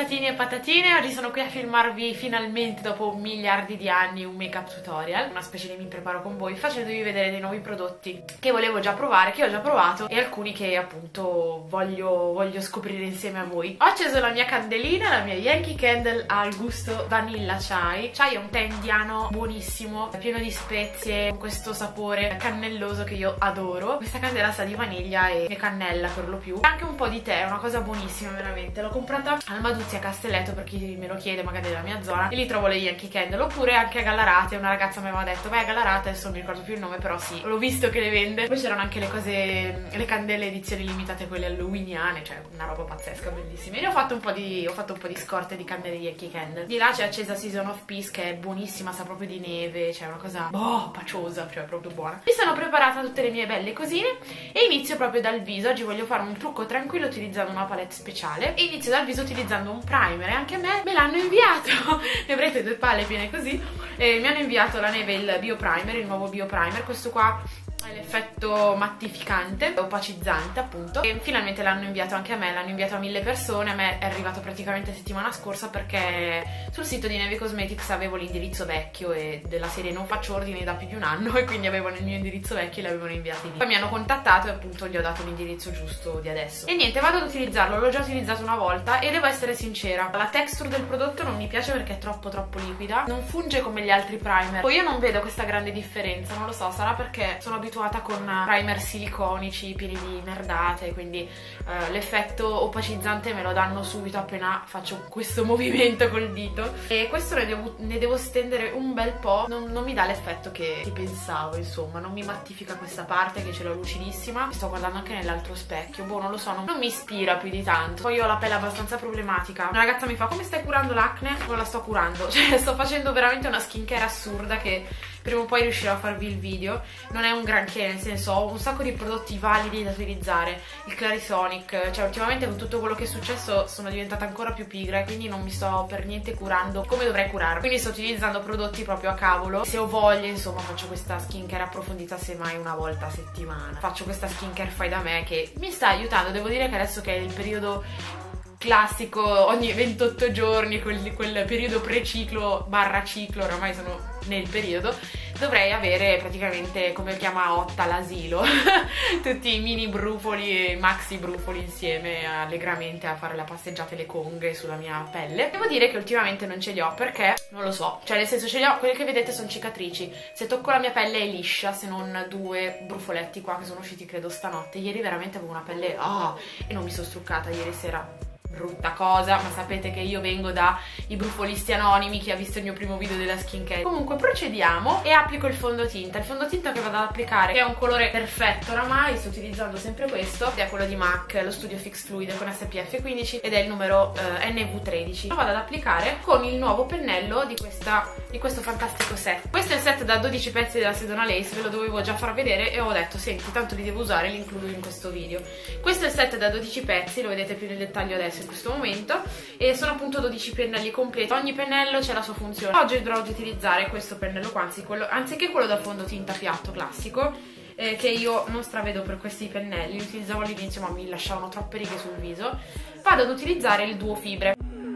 patatini e patatine, oggi sono qui a filmarvi finalmente dopo miliardi di anni un make up tutorial, una specie di mi preparo con voi, facendovi vedere dei nuovi prodotti che volevo già provare, che ho già provato e alcuni che appunto voglio scoprire insieme a voi. Ho acceso la mia candelina, la mia Yankee Candle al gusto Vanilla Chai. Chai è un tè indiano buonissimo, pieno di spezie, con questo sapore cannelloso che io adoro. Questa candela sa di vaniglia e cannella per lo più, anche un po' di tè, è una cosa buonissima veramente. L'ho comprata al Maduzzi a Castelletto, per chi me lo chiede magari della mia zona, e lì trovo le Yankee Candle, oppure anche a Gallarate. Una ragazza mi aveva detto vai a Gallarate, adesso non mi ricordo più il nome, però sì, l'ho visto che le vende. Poi c'erano anche le cose, le candele edizioni limitate, quelle halloweeniane, cioè una roba pazzesca, bellissima. E ne ho fatto un po' di scorte di candele Yankee Candle. Di là c'è accesa Season of Peace, che è buonissima, sa proprio di neve, cioè una cosa paciosa, cioè proprio buona. Mi sono preparata tutte le mie belle cosine e inizio proprio dal viso. Oggi voglio fare un trucco tranquillo utilizzando una palette speciale e inizio dal viso utilizzando un primer, e anche a me l'hanno inviato. Ne avrete due palle piene così, e mi hanno inviato la neve, il Bio Primer, il nuovo Bio Primer. Questo qua è l'effetto mattificante, opacizzante appunto, e finalmente l'hanno inviato anche a me, l'hanno inviato a 1000 persone. A me è arrivato praticamente settimana scorsa, perché sul sito di Neve Cosmetics avevo l'indirizzo vecchio e della serie non faccio ordini da più di un anno, e quindi avevano il mio indirizzo vecchio e l'avevano inviati lì. Poi mi hanno contattato e appunto gli ho dato l'indirizzo giusto di adesso. E niente, vado ad utilizzarlo, l'ho già utilizzato una volta e devo essere sincera, la texture del prodotto non mi piace perché è troppo liquida, non funge come gli altri primer. Poi io non vedo questa grande differenza, non lo so, sarà perché sono abituata con primer siliconici pieni di merdate, quindi l'effetto opacizzante me lo danno subito appena faccio questo movimento col dito, e questo ne devo stendere un bel po'. Non mi dà l'effetto che pensavo, insomma, non mi mattifica questa parte che ce l'ho lucidissima. Mi sto guardando anche nell'altro specchio, boh, non lo so, non mi ispira più di tanto. Poi io ho la pelle abbastanza problematica. Una ragazza mi fa: come stai curando l'acne? Non la sto curando, cioè sto facendo veramente una skincare assurda che prima o poi riuscirò a farvi il video. Non è un granché, nel senso, ho un sacco di prodotti validi da utilizzare, il Clarisonic, cioè ultimamente con tutto quello che è successo sono diventata ancora più pigra e quindi non mi sto per niente curando come dovrei curarmi, quindi sto utilizzando prodotti proprio a cavolo. Se ho voglia, insomma, faccio questa skincare approfondita semmai una volta a settimana. Faccio questa skincare fai da me che mi sta aiutando. Devo dire che adesso che è il periodo classico, ogni 28 giorni, quel periodo pre-ciclo barra ciclo, oramai sono nel periodo, dovrei avere praticamente, come chiama Otta, l'asilo tutti i mini brufoli e maxi brufoli insieme allegramente a fare la passeggiata e le conghe sulla mia pelle. Devo dire che ultimamente non ce li ho perché, non lo so, cioè nel senso ce li ho, quelle che vedete sono cicatrici, se tocco la mia pelle è liscia, se non due brufoletti qua che sono usciti credo stanotte. Ieri veramente avevo una pelle e non mi sono struccata ieri sera. Brutta cosa, ma sapete che io vengo da i brufolisti anonimi, chi ha visto il mio primo video della skincare. Comunque procediamo e applico il fondotinta che vado ad applicare, che è un colore perfetto oramai, sto utilizzando sempre questo, che è quello di MAC, lo Studio Fix Fluid con SPF 15 ed è il numero NV13. Lo vado ad applicare con il nuovo pennello di questo fantastico set. Questo è il set da 12 pezzi della Sedona Lace, ve lo dovevo già far vedere e ho detto senti, tanto li devo usare, li includo in questo video. Questo è il set da 12 pezzi, lo vedete più nel dettaglio adesso in questo momento, e sono appunto 12 pennelli completi, ogni pennello c'è la sua funzione. Oggi dovrò utilizzare questo pennello qua, anziché quello da fondotinta piatto classico, che io non stravedo per questi pennelli, li utilizzavo all'inizio ma mi lasciavano troppe righe sul viso. Vado ad utilizzare il Duo Fibre.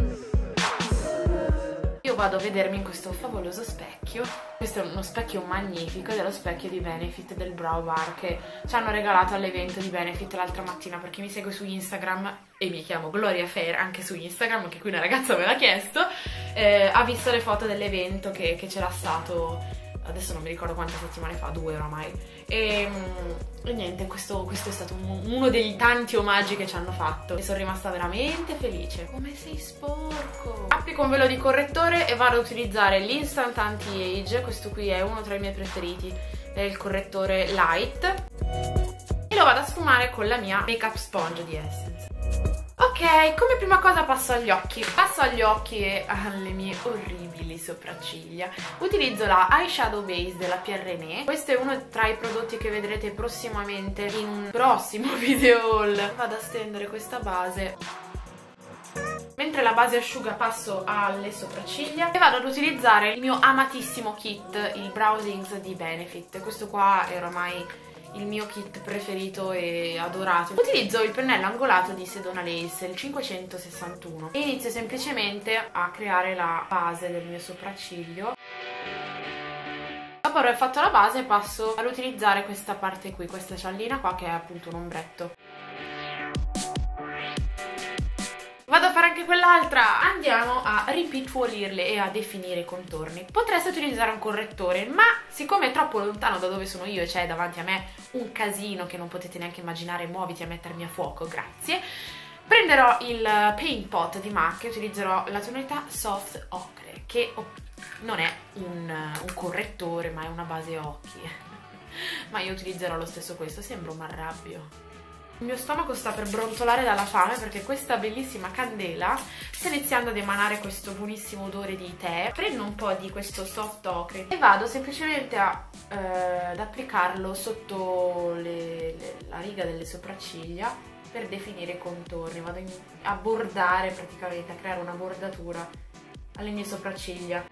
Io vado a vedermi in questo favoloso specchio. Questo è uno specchio magnifico ed è lo specchio di Benefit del Brow Bar che ci hanno regalato all'evento di Benefit l'altra mattina. Per chi mi segue su Instagram, e mi chiamo Gloria Fair anche su Instagram, anche qui una ragazza me l'ha chiesto, ha visto le foto dell'evento che c'era stato, adesso non mi ricordo quante settimane fa, 2 oramai, e niente, questo è stato uno dei tanti omaggi che ci hanno fatto e sono rimasta veramente felice. Come sei sporco! Applico un velo di correttore e vado ad utilizzare l'Instant Anti-Age. Questo qui è uno tra i miei preferiti, è il correttore light, e lo vado a sfumare con la mia Make Up Sponge di Essence. Ok, come prima cosa passo agli occhi e alle mie orribili sopracciglia. Utilizzo la Eyeshadow Base della Pierre René. Questo è uno tra i prodotti che vedrete prossimamente in un prossimo video haul. Vado a stendere questa base. Mentre la base asciuga passo alle sopracciglia e vado ad utilizzare il mio amatissimo kit, il Brow Things di Benefit. Questo qua è ormai il mio kit preferito e adorato. Utilizzo il pennello angolato di Sedona Lace, il 561, e inizio semplicemente a creare la base del mio sopracciglio. Dopo aver fatto la base passo ad utilizzare questa parte qui, questa ciallina qua che è appunto un ombretto. Vado a fare anche quell'altra. Andiamo a ripicciolirle e a definire i contorni. Potreste utilizzare un correttore, ma siccome è troppo lontano da dove sono io e c'è davanti a me un casino che non potete neanche immaginare, muoviti a mettermi a fuoco, grazie, prenderò il Paint Pot di MAC e utilizzerò la tonalità Soft Ocre, che non è un correttore ma è una base occhi. Ma io utilizzerò lo stesso questo, sembra un arrabbio. Il mio stomaco sta per brontolare dalla fame perché questa bellissima candela sta iniziando ad emanare questo buonissimo odore di tè. Prendo un po' di questo soft ocre e vado semplicemente ad applicarlo sotto la riga delle sopracciglia per definire i contorni. Vado a bordare praticamente, a creare una bordatura alle mie sopracciglia.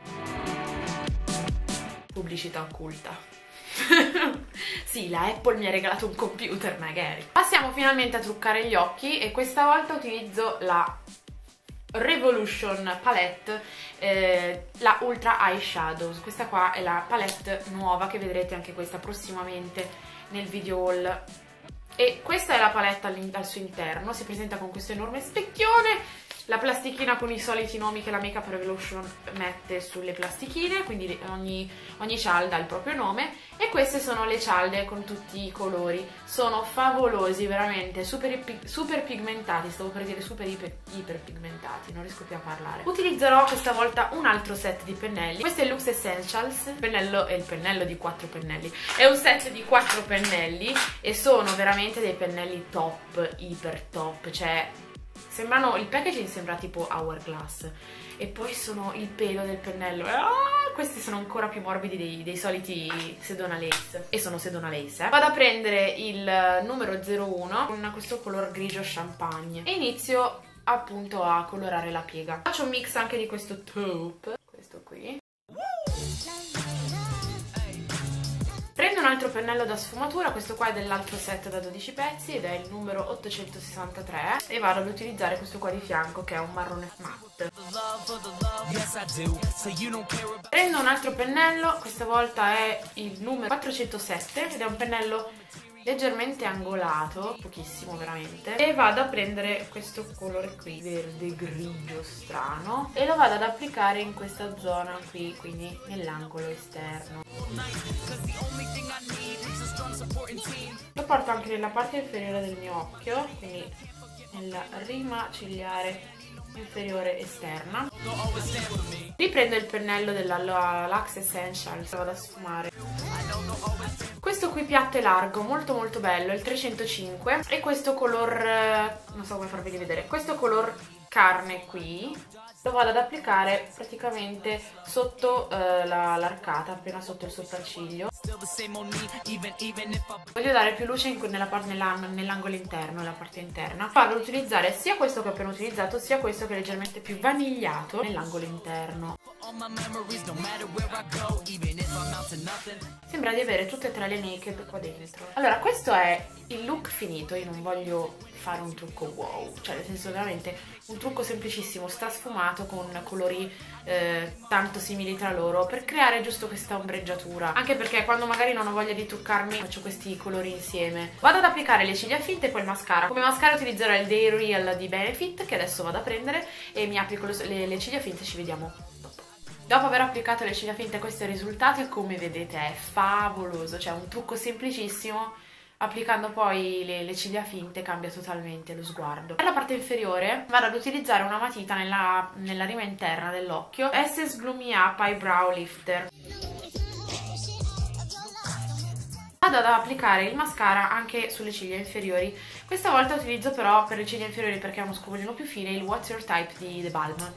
Pubblicità occulta. Sì, la Apple mi ha regalato un computer, magari. Passiamo finalmente a truccare gli occhi e questa volta utilizzo la Revolution Palette, la Ultra Eyeshadows. Questa qua è la palette nuova che vedrete anche questa prossimamente nel video haul. E questa è la palette al suo interno, si presenta con questo enorme specchione, la plastichina con i soliti nomi che la Makeup Revolution mette sulle plastichine, quindi ogni cialda ha il proprio nome, e queste sono le cialde con tutti i colori. Sono favolosi, veramente, super pigmentati, stavo per dire super iper pigmentati, non riesco più a parlare. Utilizzerò questa volta un altro set di pennelli. Questo è il Lux Essentials, il pennello di 4 pennelli. È un set di 4 pennelli e sono veramente dei pennelli top, iper top, cioè sembrano, il packaging sembra tipo Hourglass, e poi sono il pelo del pennello, questi sono ancora più morbidi dei soliti Sedona Lace, e sono Sedona Lace. Vado a prendere il numero 01 con questo color grigio champagne e inizio appunto a colorare la piega. Faccio un mix anche di questo taupe, questo qui. Prendo un altro pennello da sfumatura, questo qua è dell'altro set da 12 pezzi ed è il numero 863, e vado ad utilizzare questo qua di fianco che è un marrone matte. Prendo un altro pennello, questa volta è il numero 407 ed è un pennello leggermente angolato, pochissimo veramente, e vado a prendere questo colore qui, verde grigio strano, e lo vado ad applicare in questa zona qui, quindi nell'angolo esterno. Lo porto anche nella parte inferiore del mio occhio, quindi nella rima cigliare inferiore esterna. Riprendo il pennello della Lux Essentials, vado a sfumare. Questo qui piatto è largo, molto molto bello, è il 305, e questo color, non so come farvi vedere, questo color carne qui lo vado ad applicare praticamente sotto l'arcata, appena sotto il sopracciglio. Voglio dare più luce nell'angolo interno, nella parte interna. Vado ad utilizzare sia questo che ho appena utilizzato, sia questo che è leggermente più vanigliato nell'angolo interno. Sembra di avere tutte e tre le naked qua dentro. Allora, questo è il look finito. Io non voglio fare un trucco wow, cioè nel senso veramente un trucco semplicissimo, strasfumato, con colori tanto simili tra loro, per creare giusto questa ombreggiatura, anche perché quando magari non ho voglia di truccarmi faccio questi colori insieme. Vado ad applicare le ciglia finte e poi il mascara. Come mascara utilizzerò il Day Real di Benefit, che adesso vado a prendere, e mi applico le ciglia finte. Ci vediamo dopo aver applicato le ciglia finte. Questo è il risultato e come vedete è favoloso, cioè un trucco semplicissimo. Applicando poi le ciglia finte cambia totalmente lo sguardo. Per la parte inferiore vado ad utilizzare una matita nella rima interna dell'occhio, Essence Blue Me Up Eyebrow Lifter. Vado ad applicare il mascara anche sulle ciglia inferiori. Questa volta utilizzo però per le ciglia inferiori, perché ha uno scovolino più fine, il What's Your Type di The Balm.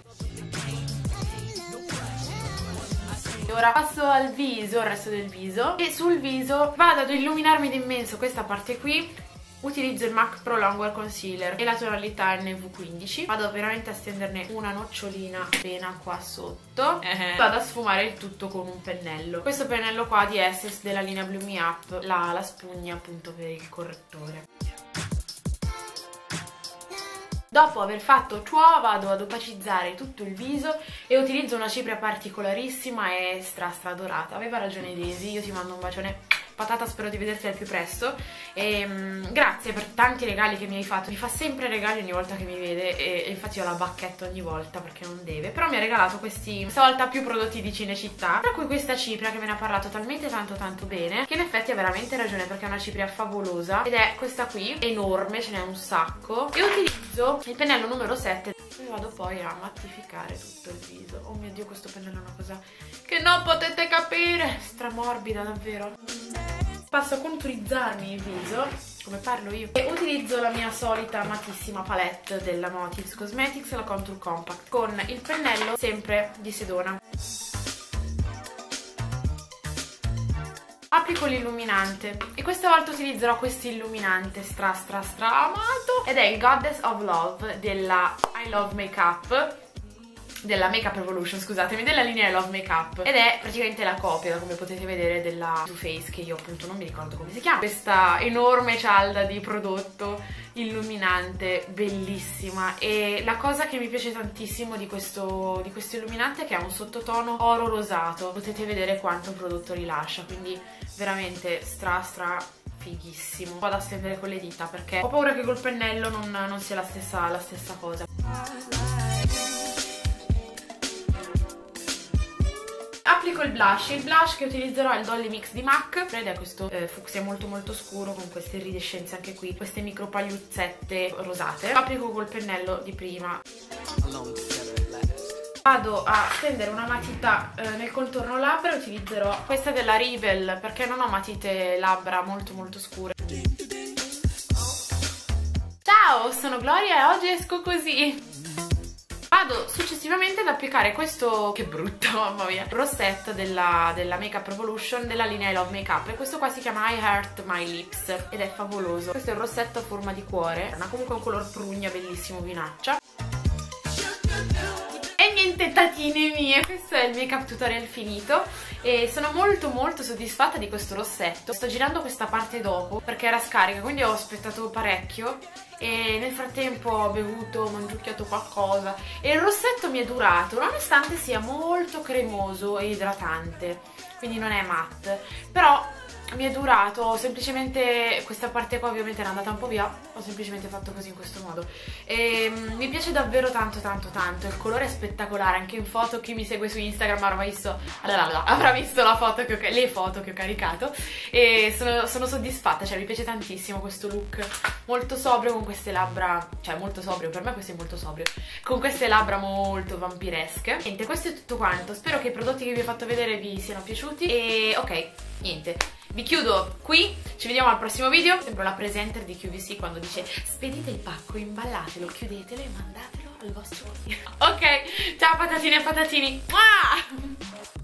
Ora passo al viso, il resto del viso, e sul viso vado ad illuminarmi d'immenso questa parte qui Utilizzo il MAC Pro Longwear Concealer e la tonalità NV15. Vado veramente a stenderne una nocciolina appena qua sotto. Vado a sfumare il tutto con un pennello. Questo pennello qua di Essence della linea Blue Me Up, la spugna appunto per il correttore. Dopo aver fatto ciò vado ad opacizzare tutto il viso e utilizzo una cipria particolarissima e stra dorata. Aveva ragione Daisy, io ti mando un bacione patata, spero di vederti al più presto e grazie per tanti regali che mi hai fatto. Mi fa sempre regali ogni volta che mi vede e infatti io la bacchetto ogni volta perché non deve, però mi ha regalato questa volta più prodotti di Cinecittà, tra cui questa cipria che me ne ha parlato talmente tanto bene che in effetti ha veramente ragione, perché è una cipria favolosa ed è questa qui, enorme, ce n'è un sacco, e utilizzo il pennello numero 7 e vado poi a mattificare tutto il viso. Oh mio Dio, questo pennello è una cosa che non potete capire, stramorbida davvero. Passo a conturizzarmi il viso, come parlo io, e utilizzo la mia solita amatissima palette della Motives Cosmetics, la Contour Compact, con il pennello sempre di Sedona. Applico l'illuminante e questa volta utilizzerò questo illuminante stra amato ed è il Goddess of Love della I Love Makeup, della Makeup Revolution, scusatemi, della linea I Love Makeup, ed è praticamente la copia, come potete vedere, della Too Faced, che io appunto non mi ricordo come si chiama. Questa enorme cialda di prodotto illuminante bellissima, e la cosa che mi piace tantissimo di questo illuminante è che ha un sottotono oro rosato, potete vedere quanto prodotto rilascia, quindi veramente stra fighissimo. Vado a stendere con le dita perché ho paura che col pennello non sia la stessa cosa. Applico il blush che utilizzerò è il Dolly Mix di MAC ed è questo fucsia molto scuro con queste iridescenze anche qui, queste micro pagliuzzette rosate. Applico col pennello di prima. Vado a stendere una matita nel contorno labbra e utilizzerò questa della Rebel perché non ho matite labbra molto scure. Ciao, sono Gloria e oggi esco così. Vado successivamente ad applicare questo, che brutto, mamma mia, rossetto della Makeup Revolution della linea I Love Makeup, e questo qua si chiama I Heart My Lips ed è favoloso. Questo è il rossetto a forma di cuore, ha comunque un color prugna bellissimo, vinaccia. E niente tatine mie, questo è il makeup tutorial finito e sono molto soddisfatta di questo rossetto. Sto girando questa parte dopo perché era scarica, quindi ho aspettato parecchio e nel frattempo ho bevuto, ho mangiucchiato qualcosa e il rossetto mi è durato, nonostante sia molto cremoso e idratante, quindi non è matte, però mi è durato. Semplicemente questa parte qua ovviamente era andata un po' via, ho semplicemente fatto così in questo modo e mi piace davvero tanto, il colore è spettacolare. Anche in foto, chi mi segue su Instagram avrà visto la foto che le foto che ho caricato e sono soddisfatta, cioè mi piace tantissimo questo look molto sobrio con queste labbra, cioè molto sobrio, per me questo è molto sobrio, con queste labbra molto vampiresche. Niente, questo è tutto quanto, spero che i prodotti che vi ho fatto vedere vi siano piaciuti e ok, niente, vi chiudo qui, ci vediamo al prossimo video. Sembro la presenter di QVC quando dice spedite il pacco, imballatelo, chiudetelo e mandatelo al vostro amico. Ok, ciao patatine e patatini. Mua!